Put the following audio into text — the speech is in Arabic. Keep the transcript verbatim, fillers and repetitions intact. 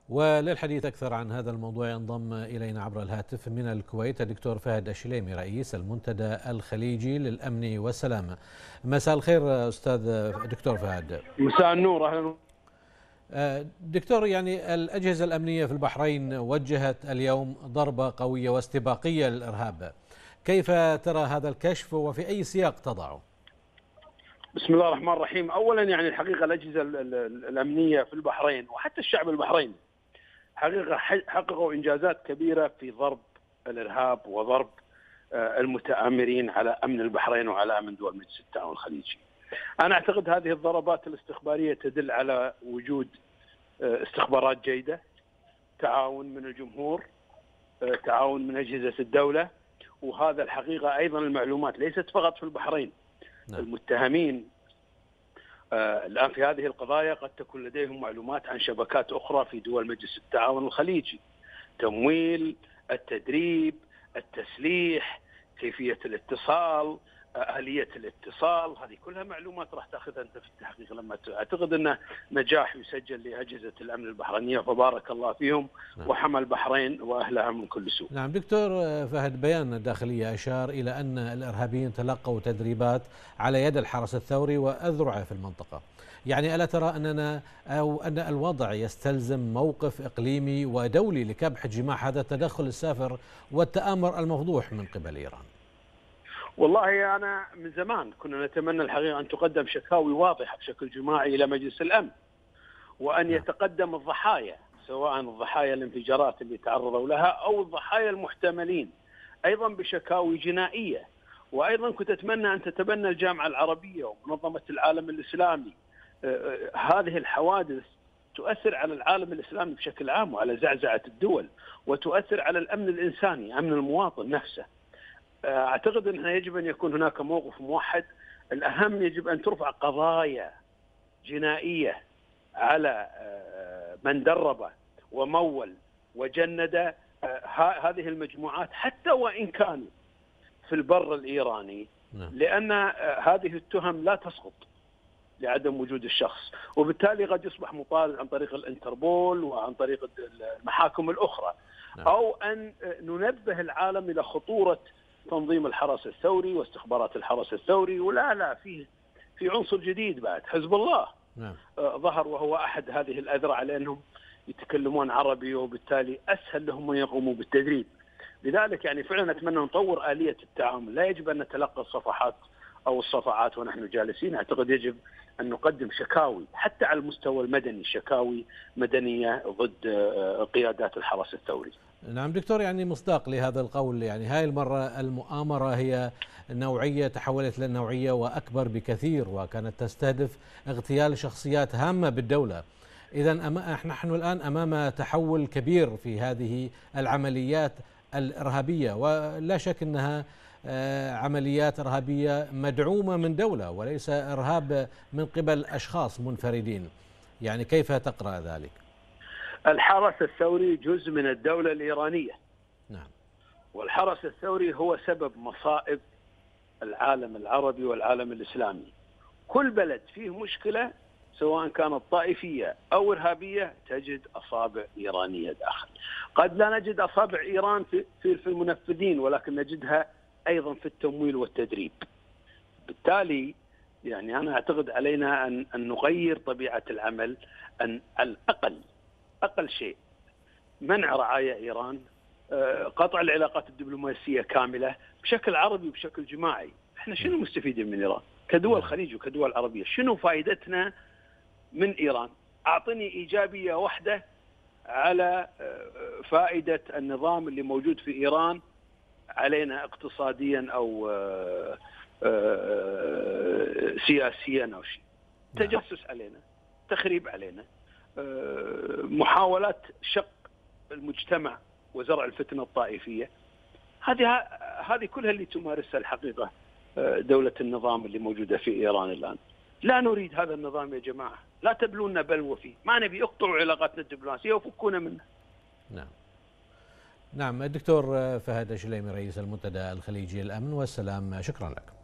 وللحديث أكثر عن هذا الموضوع ينضم إلينا عبر الهاتف من الكويت الدكتور فهد الشليمي رئيس المنتدى الخليجي للأمن والسلامة. مساء الخير أستاذ دكتور فهد. مساء النور، أهلا. دكتور، يعني الأجهزة الأمنية في البحرين وجهت اليوم ضربة قوية واستباقية للإرهاب، كيف ترى هذا الكشف وفي أي سياق تضعه؟ بسم الله الرحمن الرحيم. أولا يعني الحقيقة الأجهزة الأمنية في البحرين وحتى الشعب البحريني حقيقة حققوا إنجازات كبيرة في ضرب الإرهاب وضرب المتآمرين على أمن البحرين وعلى أمن دول مجلس التعاون الخليجي. أنا أعتقد هذه الضربات الاستخبارية تدل على وجود استخبارات جيدة، تعاون من الجمهور، تعاون من أجهزة الدولة، وهذا الحقيقة أيضا المعلومات ليست فقط في البحرين. نعم. المتهمين آه الآن في هذه القضايا قد تكون لديهم معلومات عن شبكات أخرى في دول مجلس التعاون الخليجي، تمويل، التدريب، التسليح، كيفية الاتصال، آلية الاتصال، هذه كلها معلومات راح تاخذها أنت في التحقيق. لما أعتقد أنه نجاح يسجل لأجهزة الأمن البحرينية، فبارك الله فيهم. نعم. وحمى البحرين وأهلها من كل سوء. نعم دكتور فهد، بيان الداخلية أشار إلى أن الإرهابيين تلقوا تدريبات على يد الحرس الثوري وأذرعه في المنطقة، يعني ألا ترى أننا أو أن الوضع يستلزم موقف إقليمي ودولي لكبح جماح هذا التدخل السافر والتآمر المفضوح من قبل إيران؟ والله أنا من زمان كنا نتمنى الحقيقة أن تقدم شكاوي واضحة بشكل جماعي إلى مجلس الأمن، وأن يتقدم الضحايا، سواء الضحايا الانفجارات اللي تعرضوا لها أو الضحايا المحتملين، أيضا بشكاوي جنائية. وأيضا كنت أتمنى أن تتبنى الجامعة العربية ومنظمة العالم الإسلامي هذه الحوادث تؤثر على العالم الإسلامي بشكل عام وعلى زعزعة الدول، وتؤثر على الأمن الإنساني، أمن المواطن نفسه. أعتقد أنه يجب أن يكون هناك موقف موحد. الأهم يجب أن ترفع قضايا جنائية على من درب ومول وجند هذه المجموعات حتى وإن كانوا في البر الإيراني، لأن هذه التهم لا تسقط لعدم وجود الشخص، وبالتالي قد يصبح مطالب عن طريق الانتربول وعن طريق المحاكم الأخرى، أو أن ننبه العالم إلى خطورة تنظيم الحرس الثوري واستخبارات الحرس الثوري. ولا لا فيه في عنصر جديد بعد، حزب الله. نعم. آه ظهر وهو أحد هذه الأذرع، لأنهم يتكلمون عربي وبالتالي أسهل لهم أن يقوموا بالتدريب. لذلك يعني فعلا نتمنى نطور آلية التعامل، لا يجب أن نتلقى الصفحات أو الصفعات ونحن جالسين. أعتقد يجب أن نقدم شكاوي حتى على المستوى المدني، شكاوي مدنية ضد قيادات الحرس الثوري. نعم دكتور، يعني مصداق لهذا القول، يعني هاي المرة المؤامرة هي نوعية تحولت لنوعية وأكبر بكثير، وكانت تستهدف اغتيال شخصيات هامة بالدولة. إذا نحن الآن أمام تحول كبير في هذه العمليات الإرهابية، ولا شك أنها عمليات إرهابية مدعومة من دولة وليس إرهاب من قبل أشخاص منفردين، يعني كيف تقرأ ذلك؟ الحرس الثوري جزء من الدولة الإيرانية. نعم. والحرس الثوري هو سبب مصائب العالم العربي والعالم الإسلامي. كل بلد فيه مشكلة سواء كانت طائفية أو إرهابية تجد أصابع إيرانية داخل. قد لا نجد أصابع إيران في في المنفذين، ولكن نجدها أيضا في التمويل والتدريب. بالتالي يعني أنا أعتقد علينا أن أن نغير طبيعة العمل، أن الأقل أقل شيء منع رعايا إيران، قطع العلاقات الدبلوماسية كاملة بشكل عربي وبشكل جماعي. احنا شنو مستفيدين من إيران كدول خليج وكدول عربية؟ شنو فائدتنا من إيران؟ أعطني إيجابية واحدة على فائدة النظام اللي موجود في إيران علينا اقتصاديا أو سياسيا أو شيء. تجسس علينا، تخريب علينا، محاولات شق المجتمع وزرع الفتنة الطائفية. هذه هذه كلها اللي تمارسها الحقيقة دولة النظام اللي موجودة في إيران الآن. لا نريد هذا النظام يا جماعة، لا تبلونا بلوى فيه، ما نبي، اقطعوا علاقاتنا الدبلوماسية وفكونا منه. نعم. نعم الدكتور فهد الشليمي رئيس المنتدى الخليجي للأمن والسلام، شكرا لك.